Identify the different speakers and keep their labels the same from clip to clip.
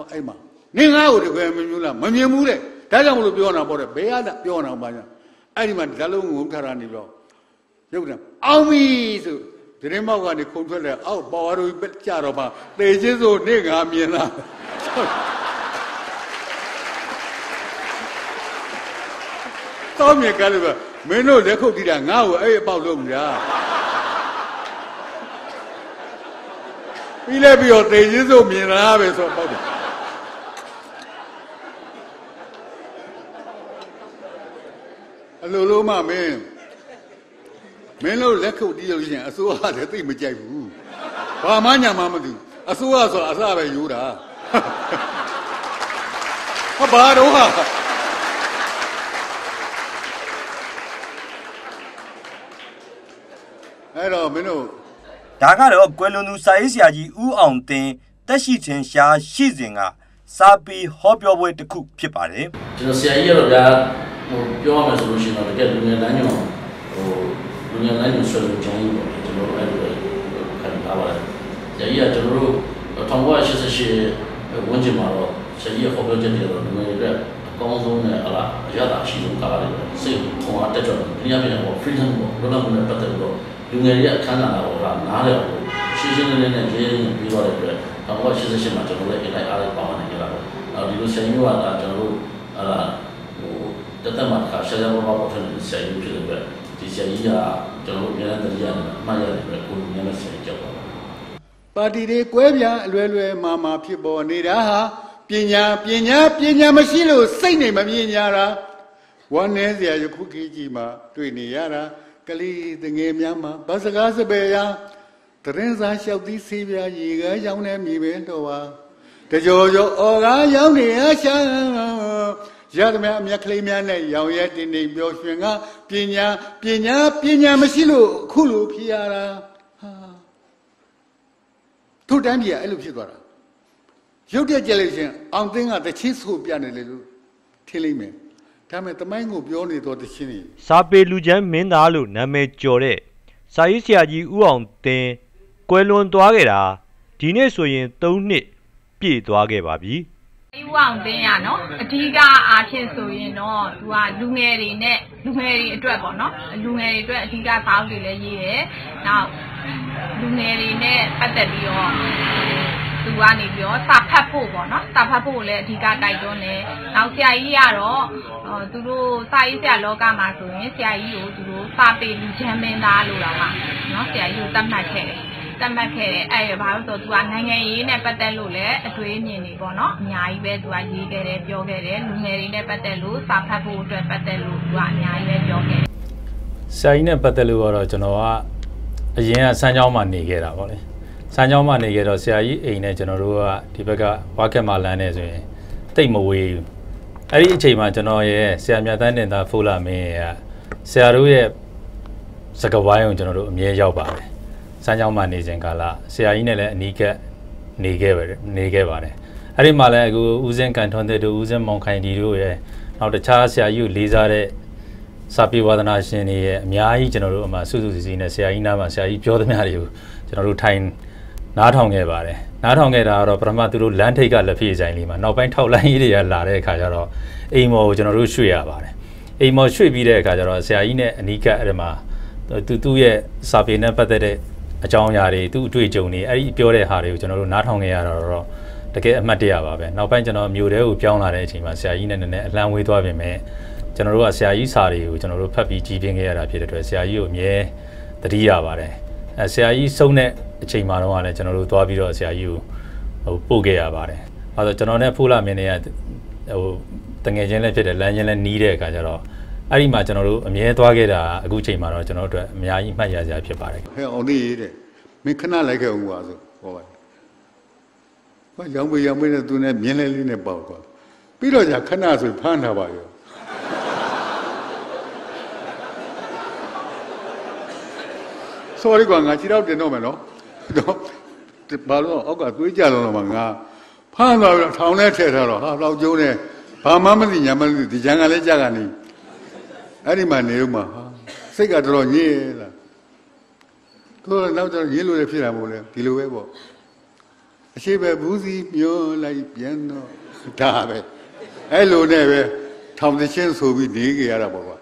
Speaker 1: အိမ်မှာနင်းငါ့ကိုတကယ်မမြင်လားမမြင်ဘူးလေဒါကြောင့်မလို့ပြောနေတာပေါ့တဲ့ဘယ်ရတာပြောနေတာပါညာအဲ့ဒီမှာဓာတ်လုံးငုံထားတာနေတော့ရုပ်တယ်အောင်ပြီဆိုဒရင်မောက်ကနေခုန်ထွက်တယ်အောက်ပေါ်ရတို့ကြတော့မှသေချင်းဆိုနေငါမြင်လားတောင်းမြင်ကြလို့မင်းတို့လက်ခုပ်တီးတာငါ့ကိုအဲ့အပေါက်လုံးကြပြီးလဲပြီးတော့သေချင်းဆိုမြင်လားပဲဆိုပေါက်တယ်အလိုလိုမှမင်းတို့လက်ခုပ်တီးလို့ရှိရင်အစိုးရလည်းသိမကြိုက်ဘူးဘာမှညာမှမသိအစိုးရဆိုတာအစပဲယူတာဘာတော့ဟာအဲ့တော့မင်းတို့
Speaker 2: ဒါကတော့ကွယ်လွန်သူစာရေးဆရာကြီးဦးအောင်တင်တက်ရှိချင်းရှားရှိစဉ်ကစာပေဟောပြောပွဲတစ်ခုဖြစ်ပါတယ်
Speaker 3: ကျွန်တော်ဆရာကြီးကတော့ဒါပြောရမယ်ဆိုလို့ရှိရင်တော့တကယ်လူငယ်တန်းညောလူငယ်တန်းညောဆွေးနွေးကြရင်ပေါ့ကျွန်တော်အဲ့လိုခံထားပါတယ်ဆရာကြီးကကျွန်တော်တို့1988ဝန်းကျင်မှာတော့ဆရာကြီးဟောပြောချက်တွေတော့လူငယ်တွေအတွက်အကောင်းဆုံးနဲ့အရသာရှိဆုံးကားတယ်စိတ်ခွန်အားတက်ကြွတယ်ဒီနေ့ပြန်ပေါ့ freedom ပေါ့လောလောဆယ်နဲ့ပတ်သက်လို့လူငယ်တွေအခမ်းအနားတော့နားလည်အောင်ရှင်းရှင်းလင်းလင်းနဲ့ရေးရင်းပြီးသွားတဲ့အတွက်1988မှာကျွန်တော်လည်းအင်လိုက်အားလည်းပါဝင်နေကြတာပေါ့ဒီလိုဆရာကြီးကကျွန်တော်တို့တသက်မှာခါရှားရှားပေါ်ပေါ်ထနေဆရာကြီးဖြစ်တဲ့အတွက်ဒီဆရာကြီးကကျွန်တော်တို့အများနဲ့တရားနဲ့အမှတ်ရတဲ့အတွက်ကိုလူငယ်နဲ့ဆရာကြီးကြောက်ပါ
Speaker 1: ပါတီတွေကွဲပြားအလွယ်မှာဖြစ်ပေါ်နေတာဟာပညာမရှိလို့စိတ်နေမမြင်ကြတာဝမ်းနည်းစရာယခုခေတ်ကြီးမှာတွေ့နေရတာကလေးတငယ်များမှာဗစကားစပယ်ရာတရင်စားလျှောက်သီးဆေးပြားရေကားရောင်းနေမိပဲတော့ပါတကြောအော်ကားရောင်းနေရရှာရသမျှအမြတ်ကလေးများနဲ့ရောင်ရဲတင်နေပျော်ရွှင်ကပညာမရှိလို့အခုလိုဖြစ်ရတာဟာထို့တန်းပြည်အဲ့လိုဖြစ်သွားတာရုပ်တက်ကြလို့ရှင်အောင်သိန်းကတချင်းဆိုပြနေလေလို့ထင်လိမ့်မယ်ဒါမဲ့တမိုင်းကိုပြောနေတော့တချင်းနေ
Speaker 4: စာပေလူချမ်းမင်းသားလို့နာမည်ကျော်တဲ့စာရေးဆရာကြီးဦးအောင်တင်ကွယ်လွန်သွားခဲ့တာဒီနေ့ဆိုရင်3နှစ်ပြည့်သွားခဲ့ပါပြီ
Speaker 5: ဦးအောင်တင်ရနော်အဓိကအားဖြင့်ဆိုရင်တော့သူကလူငယ်တွေအတွက်ပေါ့နော်လူငယ်တွေအတွက်အဓိကခေါင်းတွေလည်းရေးတယ်နောက်လူငယ်တွေနဲ့ပတ်သက်ပြီးတော့သူကနေပြီးတော့စာဖတ်ဖို့ပေါ့နော်စာဖတ်ဖို့လည်းအဓိကတိုက်တွန်းတယ်နောက်ဆရာကြီးကတော့သူတို့စာရေးဆရာလောကမှာဆိုရင်ဆရာကြီးကိုသူတို့စာပေလူချမ်းမင်းသားလို့တော့ပါနော်ဆရာကြီးကိုသတ်မှတ်ခဲ့တယ်အဲ့ဘာလို့ဆိုသူကနိုင်ငံရေးနဲ့ပတ်သက်လို့လည်းအတွေ့အမြင်တွေပေါ့နော်အများကြီးပဲသူကရေးခဲ့တယ်ပြောခဲ့တယ်လူငယ်တွေနဲ့ပတ်သက်လို့စာဖတ်ဖို့အတွက်ပတ်သက်လို့သူကအများကြီးပဲပြောခဲ့တယ်
Speaker 6: ဆရာကြီးနဲ့ပတ်သက်လို့ကတော့ကျွန်တော်ကအရင်ကစမ်းကြောင်းမှာနေခဲ့တာပေါ့လေစမ်းကြောင်းမှာနေခဲ့တော့ဆရာကြီးအိမ်နဲ့ကျွန်တော်တို့ကဒီဘက်ကဝါကက်မှာလမ်းနေဆိုရင်တိတ်မဝေးဘူးအဲ့ဒီအချိန်မှာကျွန်တော်ရဲ့ဆရာမြတ်တန်းတင်သားဖိုးလာမင်းရဲ့ဆရာတို့ရဲ့စကားဝိုင်းကိုကျွန်တော်တို့အမြဲရောက်ပါတယ်စမ်းကြောင်းမှာနေစဉ်ကာလဆရာကြီးနဲ့လည်းအနီးကပ်နေခဲ့ပါတယ်အဲ့ဒီမှာလည်းအခုဦးစင်းကန်ထွန်းတဲ့တို့ဦးစင်းမောင်ခိုင်ဒီတို့ရဲ့နောက်တခြားဆရာကြီးကိုလေးစားတဲ့စာပေဝါဒနာရှင်တွေရဲ့အများကြီးကျွန်တော်တို့အမှစုစုစည်းစည်းနဲ့ဆရာကြီးနားမှာဆရာကြီးပြောသမျှတွေကိုကျွန်တော်တို့ထိုင်နားထောင်ခဲ့ပါတယ်နားထောင်ခဲ့တာကတော့ပထမသူတို့လမ်းထိပ်ကလက်ဖြည့်ဆိုင်လေးမှာနောက်ပိုင်းထောက်လိုင်းကြီးတွေကလာတဲ့အခါကျတော့အိမ်မော်ကိုကျွန်တော်တို့ရွှေ့ရပါတယ်အိမ်မော်ရွှေ့ပြီးတဲ့အခါကျတော့ဆရာကြီးနဲ့အနီးကပ်အဲ့ဒီမှာသူ့ရဲ့စာပေနဲ့ပတ်သက်တဲ့အကြောင်းအရာတွေသူ့အတွေ့အကြုံတွေအဲ့ဒီပြောတဲ့ဟာတွေကိုကျွန်တော်တို့နားထောင်ခဲ့ရတော့တကယ်အမှတ်တရပါပဲနောက်ပိုင်းကျွန်တော်မြို့ထဲကိုပြောင်းလာတဲ့အချိန်မှာဆရာကြီးနဲ့နည်းနည်းအလံဝေးသွားပြင်မဲ့ကျွန်တော်တို့ကဆရာကြီးစာတွေကိုကျွန်တော်တို့ဖတ်ပြီးကြီးပြင်းခဲ့ရတာဖြစ်တဲ့အတွက်ဆရာကြီးကိုအမြဲသတိရပါတယ်ဆရာကြီးဆုံးတဲ့အချိန်မှာတော့လည်းကျွန်တော်တို့သွားပြီးတော့ဆရာကြီးကိုပို့ခဲ့ရပါတယ်။အဲဒါကျွန်တော်နဲ့ဖိုးလာမင်းတွေကတငယ်ချင်းလည်းဖြစ်တယ်လမ်းချင်းလည်းနီးတဲ့အခါကျတော့အဲ့ဒီမှာကျွန်တော်တို့အမြဲသွားခဲ့တာအခုချိန်မှာတော့ကျွန်တော်တို့အများကြီးမှတ်ရစရာဖြစ်ပါတယ်
Speaker 1: ဟဲ့အောင်နေတဲ့မင်းခဏလိုက်ခဲ့ဦးပါဆိုဟောပါဘာရောင်မေးနဲ့သူနဲ့မြင်းလဲလေးနဲ့ပေါက်သွားပြီးတော့じゃခဏဆိုဖမ်းထားပါရောsorry ကွာငါခြေတော့တင်တော့မယ်နော်တော့ဘာလို့အောက်ကသွေးကြတော့မှငါဖမ်းသွားပြီးတော့ထောင်ထဲထည့်ထားတော့ဟာတော့ကျုံးနေဘာမှမသိညာမသိဒီကြံကလည်းကြကနေအဲ့ဒီမှာနေတော့မှဟာစိတ်ကတော်တော်ညစ်လာသူကနောက်ကျရင်လို့လည်းဖြစ်တာမို့လဲဒီလိုပဲပေါ့အရှိပဲဘူးစီမျောလိုက်ပြန်တော့ဒါပဲအဲ့လိုနဲ့ပဲထောင်သချင်းဆိုပြီးနေကြရတာပေါ့ကွာ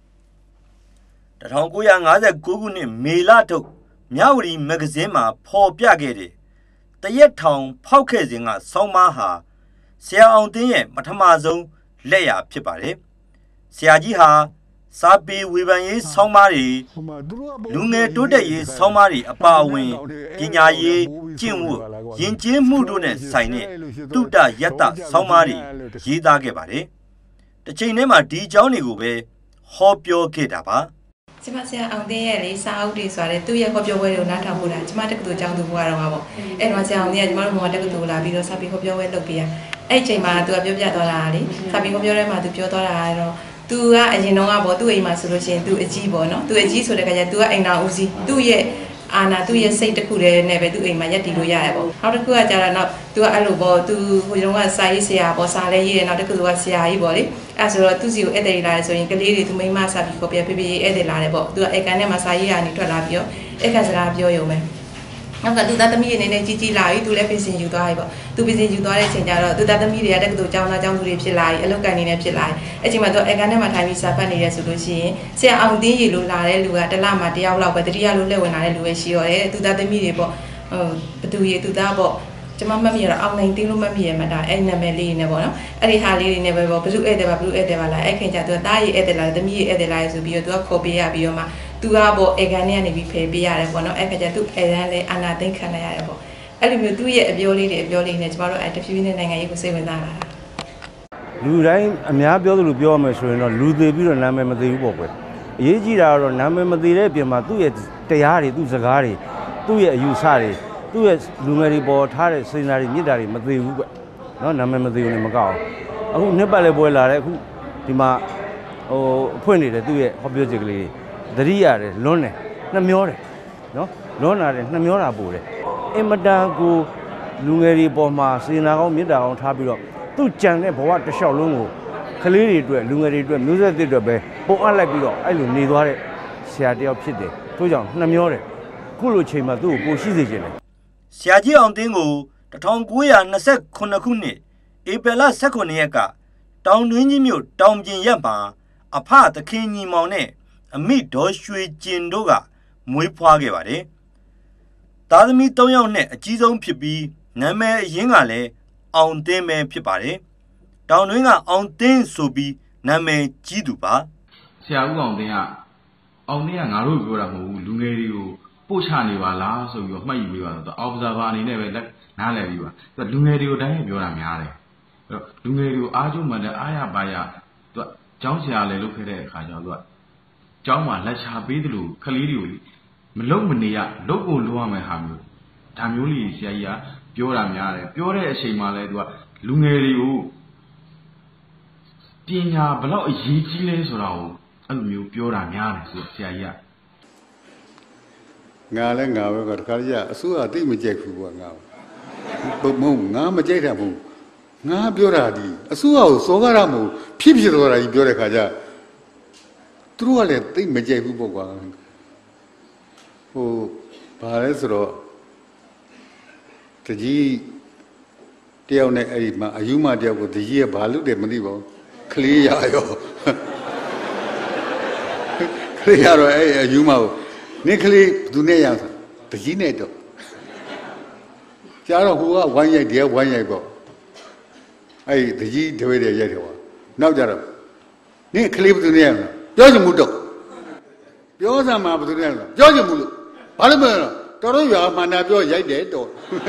Speaker 2: 1959ခုနှစ်မေလထုတ်မြဝတီမဂ္ဂဇင်းမှာဖော်ပြခဲ့တဲ့တရက်ထောင်ဖောက်ခဲ့စဉ်ကဆောင်းပါးဟာဆရာအောင်တင်းရဲ့ပထမဆုံးလက်ရာဖြစ်ပါတယ်ဆရာကြီးဟာစာပေဝေဖန်ရေးဆောင်းပါးတွေလူငယ်တိုးတက်ရေးဆောင်းပါးတွေအပါအဝင်ပညာရေးကျင့်ဝတ်ယဉ်ကျေးမှုတို့နဲ့ဆိုင်တဲ့တုတ္တယတ္တဆောင်းပါးတွေရေးသားခဲ့ပါတယ်တစ်ချိန်တည်းမှာဒီအကြောင်းတွေကိုပဲဟောပြောခဲ့တာပါ
Speaker 7: ကျမဆရာအောင်တင်းရဲ့လေးစာအုပ်တွေဆိုတဲ့သူ့ရဲ့ဟောပြောပွဲတွေကိုနားထောင်ဖို့တာကျမတက္ကသိုလ်ကျောင်းသူဘွားတော်မှာပေါ့အဲ့တော့ဆရာအောင်တင်းကကျမတို့မော်တက္ကသိုလ်လာပြီးတော့စာပေဟောပြောပွဲလုပ်ပေးရအဲ့ချိန်မှာသူကပြောပြသွားတာလေစာပေဟောပြောတဲ့မှာသူပြောသွားတာကတော့သူကအရင်တော့ကပေါ့သူ့အိမ်မှာဆိုလို့ရှိရင်သူအကြီးပေါ့နော်သူအကြီးဆိုတဲ့ခါကျသူကအိမ်တော်ဦးစီးသူ့ရဲ့အာနာသူ့ရဲ့စိတ်တစ်ခုတည်းနဲ့ပဲသူ့အိမ်မှာရက်တည်လို့ရတယ်ပေါ့နောက်တစ်ခုကကြတော့နောက်သူကအဲ့လိုပေါ့သူဟိုတုန်းကစာရေးဆရာပေါ့စာလည်းရေးတယ်နောက်တစ်ခုကဆရာကြီးပေါ့လေအဲ့ဆိုတော့သူစီကိုဧည့်သည်လာတယ်ဆိုရင်ကလေးတွေသူမိန်းမစာပြီးခေါ်ပြပေးဧည့်သည်လာတယ်ပေါ့သူကဧကန်ထဲမှာစာရေးရနေထွက်လာပြီးတော့ဧကန်စကားပြောရုံပဲနောက်ကသူသားသမီးတွေနေကြီးကြီးလာပြီသူလည်းပြင်ဆင်ယူသွားပြီပေါ့သူပြင်ဆင်ယူသွားတဲ့အချိန်ကျတော့သူသားသမီးတွေကတက္ကသိုလ်ကျောင်းသားကျောင်းသူတွေဖြစ်လာပြီအလုပ်ကန်နေနေဖြစ်လာပြီအဲ့ချိန်မှာသူဧကန်ထဲမှာထိုင်ပြီးစာဖတ်နေရဲဆိုလို့ရှိရင်ဆရာအောင်တင်းရီလိုလာတဲ့လူကတစ်လမှတယောက်လောက်ပဲတတိယလိုလက်ဝင်လာတဲ့လူပဲရှိရောတယ်သူသားသမီးတွေပေါ့ဘသူရီသူသားပေါ့ကျမမမြင်တော့အောင်နိုင်တင်းလို့မမြင်မှတာအဲ့နာမည်လေးနေပေါ့နော်အဲ့ဒီဟာလေးတွေနဲ့ပဲပေါ့ဘလူးဧည့်သည်ပါဘလူးဧည့်သည်ပါလာအဲ့ခင်ကျသူကတားရီဧည့်သည်လာသမီးရီဧည့်သည်လာဆိုပြီးတော့သူကခေါ်ပေးရပြီးတော့မှသူကပေါ့ဧကန်ထဲကနေပြီးဖယ်ပေးရတယ်ပေါ့နော်အဲ့ခါကျသူဧကန်လည်းအာနာသိခံလိုက်ရတယ်ပေါ့အဲ့လိုမျိုးသူ့ရဲ့အပြောလေးတွေနဲ့ကျမတို့အဲ့တဖြည်းဖြည်းနဲ့နိုင်ငံရေးကိုစိတ်ဝင်စားလာတာ
Speaker 8: လူတိုင်းအများပြောသလိုပြောရမယ်ဆိုရင်တော့လူသေးပြီးတော့နာမည်မသေးဘူးပေါ့ကွယ်အရေးကြီးတာကတော့နာမည်မသေးတဲ့အပြင်မှာသူ့ရဲ့တရားတွေသူ့စကားတွေသူ့ရဲ့အယူဆတွေသူ့ရဲ့လူငယ်တွေပေါ်ထားတဲ့စေနာတွေမြစ်တာတွေမသေးဘူးကွနော်နာမည်မသေးဘူးလည်းမကောက်အောင်အခုနှစ်ပတ်လည်းပွဲလာတယ်အခုဒီမှာဟိုအဖွင့်နေတဲ့သူ့ရဲ့ဟောပြောချက်ကလေးသတိရတယ်လွန်းတယ်နှမျောတယ်နော်လွန်းလာတယ်နှမျောတာပို့တယ်အင်မတန်ကိုလူငယ်တွေပေါ်မှာစေနာကောင်းမြစ်တာကောင်းထားပြီးတော့သူ့ကြံတဲ့ဘဝတစ်လျှောက်လုံးကိုကလေးတွေအတွက်လူငယ်တွေအတွက်မျိုးဆက်သစ်တွေပဲပုံအပ်လိုက်ပြီးတော့အဲ့လိုနေသွားတဲ့ဆရာတယောက်ဖြစ်တယ်ထို့ကြောင့်နှမျောတယ်ခုလိုချိန်မှာသူ့ကိုပိုရှိစေခြင်းတယ်
Speaker 2: ဆရာကြီးအောင်တင်းကို1929ခုနှစ်ဧပြီလ18ရက်ကတောင်တွင်းကြီးမြို့တောင်ပြင်ရပ်မှာအဖသခင်ညီမောင်နဲ့အမိဒေါ်ရွှေကျင်တို့ကမွေးဖွားခဲ့ပါတယ်။သားသမီး3ယောက်နဲ့အကြီးဆုံးဖြစ်ပြီးနာမည်အရင်းကလည်းအောင်တင်းပဲဖြစ်ပါတယ်။တောင်တွင်းကအောင်တင်းဆိုပြီးနာမည်ကြီးသူပါ
Speaker 9: ။ဆရာဦးအောင်တင်းကငါတို့ပြောတာမဟုတ်ဘူးလူငယ်တွေကိုပို့ချနေပါလားဆိုပြီးတော့မှတ်ယူပေးပါတော့ observer အနေနဲ့ပဲနားလည်ပြီးပါသူလူငယ်တွေကိုတိုင်းပြောတာများတယ်အဲ့တော့လူငယ်တွေကိုအားကျုံမှန်တဲ့အားရပါရသူကျောင်းဆရာလည်းလုပ်ခဲ့တဲ့အခါကျတော့သူကျောင်းမှာလက်ချပေးသလိုခလေးတွေကိုမလုံမနေရလုပ်ကိုလုပ်ရမယ်ဟာမျိုးဒါမျိုးလေးဆရာကြီးကပြောတာများတယ်ပြောတဲ့အချိန်မှာလည်းသူကလူငယ်တွေကိုပညာဘလောက်အရေးကြီးလဲဆိုတာကိုအဲ့လိုမျိုးပြောတာများတယ်ဆိုဆရာကြီးက
Speaker 1: ငါလည်းငါပဲကတခါကြီးအစိုးရသိမကြိုက်ဘူးကွာငါဘုံငါမကြိုက်တာဘူးငါပြောတာဒီအစိုးရကိုစောကားရမဟုတ်ဖြစ်သွားတာကြီးပြောတဲ့ခါကျသူတို့ကလည်းသိမကြိုက်ဘူးပေါ့ကွာဟိုဘာလဲဆိုတော့တကြီးတယောက်နဲ့အဲ့ဒီမှာအယူမတယောက်ကိုတကြီးကဘာလုပ်တယ်မသိပါဘူးကလေးရရောကလေးရတော့အဲ့အယူမကိုနေကလေးသူနဲ့ရဆိုတကြီးနဲ့တော့ကြားတော့ဟိုကဝိုင်းရိုက်တယ်ဝိုင်းရိုက်ပေါ့အဲ့တကြီးတွေရိုက်တယ်ကွာနောက်ကြတော့နေကလေးဘသူနဲ့ရပြောချင်မှုတော့ပြောစမ်းမှာဘသူနဲ့ပြောချင်မှုလို့ဘာလို့မလဲတော်တော်ရွာမှန်တာပြောရိုက်တယ်တော့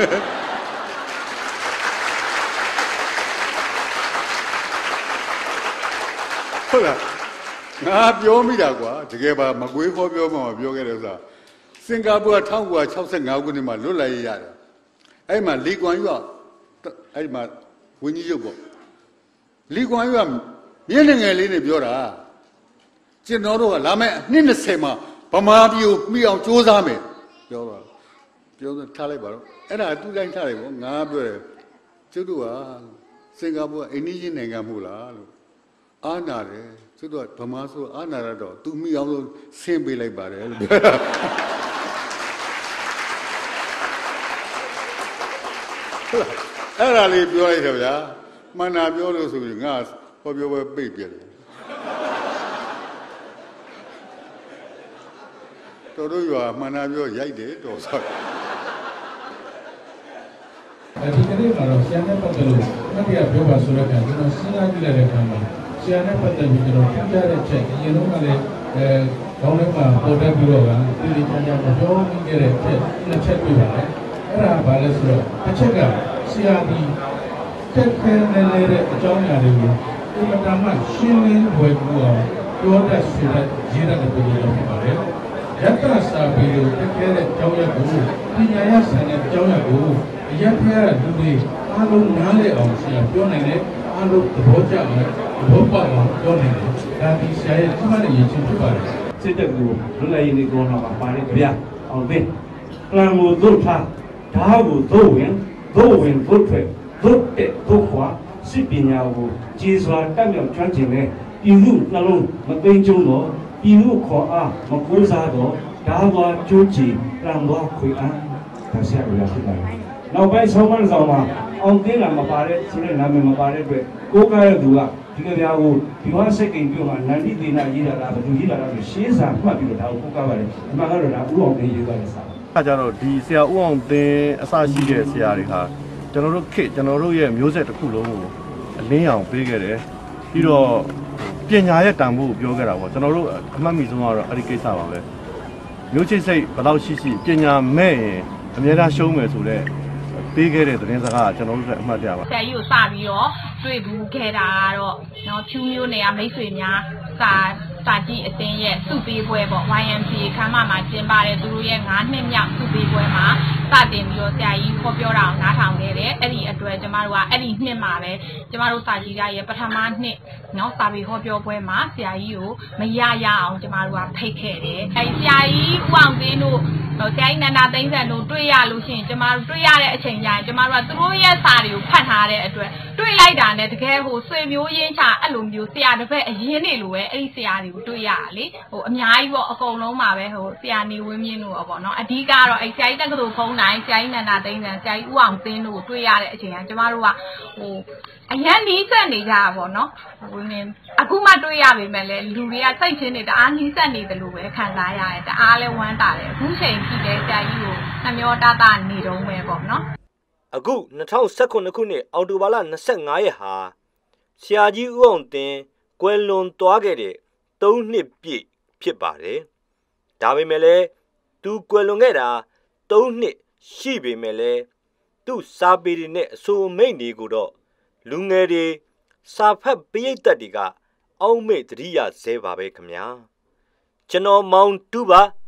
Speaker 1: ဟုတ်လားငါပြောမိတာကွာတကယ်ပါမကွေးခေါ်ပြောမှမပြောခဲ့တယ်ဆိုတာစင်ကာပူက1965ခုနှစ်မှာလွတ်လပ်ရေးရတယ်အဲ့မှာလီကွမ်ယူကအဲ့မှာဝင်းကြီးရုပ်ပေါ့လီကွမ်ယူကမျက်နှာငယ်လေးနဲ့ပြောတာကျွန်တော်တို့ကလာမယ့်နှစ်20မှာဗမာပြည်ကိုမိအောင်စူးစမ်းမယ်ပြောတော့ပြောထားလိုက်ပါတော့အဲ့ဒါသူ့တိုင်းထားတယ်ပေါ့ငါပြောတယ်ကျုပ်တို့ကစင်ကာပူကအိန္ဒိယနိုင်ငံမို့လားလို့အားနာတယ်ကျုပ်တို့ကဗမာဆိုအားနာရတော့သူမိအောင်လို့ဆင်းပေးလိုက်ပါတယ်လို့ပြောတာအဲ့ဒါလေးပြောလိုက်တော့ဗျာမှန်တာပြောလို့ဆိုရင်ငါဟောပြောပွဲပိတ်ပြတယ်တော်တို့ရွာမှန်တာပြောရိုက်တယ်တော်ဆောက်
Speaker 10: ဒီကနေ့ကတော့ဆရာနဲ့ပတ်သက်လို့မတရားပြောပါဆိုတော့ကျွန်တော်စဉ်းစားကြည့်လိုက်တဲ့အခါမှာဆရာနဲ့ပတ်သက်ပြီးကျွန်တော်ပြောပြတဲ့ချက်အရင်တော့ကလည်းခေါင်းထဲမှာပေါ်တက်ပြီးတော့ကဒီလိုချာချာမပြောမိခဲ့တဲ့ချက်နှစ်ချက်တွေ့ပါတယ်အဲ့ဒါဘာလဲဆိုတော့တစ်ချက်ကဆရာဒီတက်ခဲနေတဲ့အကြောင်းအရာတွေကိုဒီမှာတမှရှင်းလင်းဝယ်ပြီးတော့ပြောတတ်ဆိုတဲ့ရေးတဲ့ပုံစံဖြစ်ပါတယ်ရတ္တစာပေကိုတက်ခဲတဲ့အကြောင်းအရာကိုပညာရဆိုင်တဲ့အကြောင်းအရာကိုအရက်ဖျားတဲ့လူတွေအားလုံးနားလည်အောင်ဆရာပြောနိုင်တယ်အားလုံးသဘောကျအောင်သဘောပေါက်အောင်ပြောနိုင်တယ်ဒါဒီဆရာရဲ့အမှန်တည်းရချင်းဖြစ်ပါတယ်
Speaker 11: စစ်တပ်ကိုလွတ်လပ်ရေးနေ့ကောင်းမှာပါတဲ့ကြပြအောင်သိကလန်ကိုသို့ထားဓာတ်ကိုသို့ဝင်သို့ထွက်သို့တက်သို့ခွာစစ်ပညာကိုကျေစွာတက်မြောက်ကျွမ်းကျင်တဲ့ပြည်သူနှလုံးမသိမ်းကျုံတော့ပြည်သူခေါ်အားမကိုးစားတော့ဓာတ်ဝါကျိုးချီတန်သွားခွေအားဒါဆရာကဖြစ်ပါတယ်နောက်ပိုင်းဆုံးမဆောင်မှာအောင်သိလာမပါတဲ့ဆိုတဲ့နာမည်မပါတဲ့အတွက်ကိုးကားတဲ့သူကဒီကဗျာကိုဒီဝါစိတ်ကိန်းပြုမှာနန္ဒီသေနာရေးတာလားဘယ်သူရေးတာလားဆိုရှင်းစာမှတ်ပြီးတော့ဒါကိုကိုးကားပါတယ်ဒီမှာကတော့ဒါဥအောင်သိရေးသွားတဲ့စာ
Speaker 12: အဲကြတော့ဒီဆရာဥအောင်သိအစရှိတဲ့ဆရာတွေဟာကျွန်တော်တို့ခေတ်ကျွန်တော်တို့ရဲ့မျိုးဆက်တစ်ခုလုံးကိုအလင်းအောင်ပေးခဲ့တယ်ပြီးတော့ပညာရဲ့တန်ဖိုးကိုပြောခဲ့တာပေါ့ကျွန်တော်တို့အမှတ်မိဆုံးကတော့အဲ့ဒီကိစ္စပါပဲမျိုးချစ်စိတ်ဘယ်လောက်ရှိပညာမဲ့ရင်အများအားရှုံးမယ်ဆိုတော့ပေးခဲ့တဲ့သတင်းစကားကျွန်တော်တို့အမှတ်တရပါ
Speaker 5: ဆရာကြီးကိုစပြီးတော့တွေ့ဘူးခဲ့တာကတော့နော်ဖြူမျိုးနယ်ကမိတ်ဆွေများစာကြည့်အတင်းရဲ့စုပေးပွဲပေါ့ YMCA ခမ်းမမှာကျင်းပတဲ့သူတို့ရဲ့9နှစ်မြောက်စုပေးပွဲမှာစတင်ပြီးတော့ဆရာကြီးခေါ်ပြောတာကိုနားထောင်ခဲ့တယ်အဲ့ဒီအတွက်ကျမတို့ကအဲ့ဒီနှစ်မှာပဲကျမတို့စာကြည့်ရရဲ့ပထမနှစ်နော်စာပေဟောပြောပွဲမှာဆရာကြီးကိုမရအောင်ကျမတို့ကဖိတ်ခဲ့တယ်အဲ့ဆရာကြီးဦးအောင်သိန်းတို့ဆရာကြီးနန္ဒာသိန်းဆန်တို့တွေ့ရလို့ရှိရင်ကျမတို့တွေ့ရတဲ့အချိန်ကျရင်ကျမတို့ကသူတို့ရဲ့စာတွေကိုဖတ်ထားတဲ့အတွက်တွေ့လိုက်တာနဲ့တကယ်ဟိုဆွေမျိုးရင်းချအဲ့လိုမျိုးဆရာတစ်ဖက်အရင်နေလို့ပဲအဲ့ဒီဆရာတွေကိုတွေ့ရတာလေဟိုအများကြီးပေါ့အကုန်လုံးပါပဲဟိုဆရာနေဝင်းမြင့်တို့ပေါ့နော်အဓိကတော့အဲ့ဆရာကြီးတက္ကသိုလ်ဖုံးတိုင်းဆရာကြီးနန္ဒာသိန်းဆန်ဆရာကြီးဦးအောင်သိန်းတို့ကိုတွေ့ရတဲ့အချိန်ကကျမတို့ကဟိုအရန်နီးစက်နေကြတာပေါ့နော်ဟိုနေအခုမှတွေ့ရပေမဲ့လည်းလူတွေကစိတ်ချင်းနေတအားနီးစက်နေတယ်လို့ပဲခံစားရတယ်တအားလဲဝမ်းတာတယ်အခုချိန်ကြည့်တဲ့ဆရာကြီးကိုနှမျောတတနေတော့မယ်ပေါ့နော်
Speaker 4: အခု2019ခုနှစ်အောက်တိုဘာလ25ရက်ဟာဆရာကြီးဦးအောင်သိန်းကွယ်လွန်သွားခဲ့တဲ့3နှစ်ပြည့်ဖြစ်ပါတယ်ဒါပေမဲ့လည်းသူကွယ်လွန်ခဲ့တာ3နှစ်ရှိပေမဲ့လည်းသူ့စာပေတွေနဲ့အဆိုမိတ်တွေကိုတော့လူငယ်တွေစာဖတ်ပရိသတ်တွေကအောက်မေ့တတိယဆဲပါပဲခင်ဗျာကျွန်တော်မောင်တူပါ